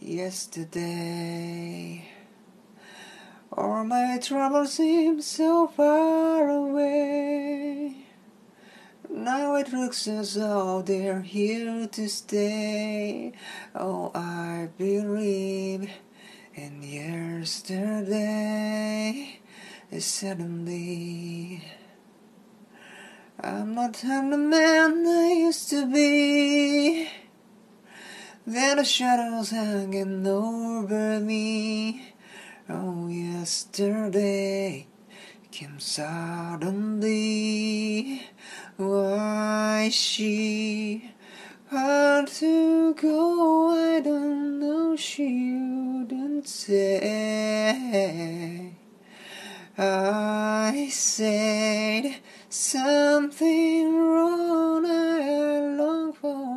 yesterday. All my troubles seem so far away. Now it looks as though they're here to stay. Oh, I believe in yesterday. Suddenly I'm not the man I used to be. There are shadows hanging over me. Oh, yesterday came suddenly. Why she had to go, I don't know, she wouldn't say. I said something wrong, I long for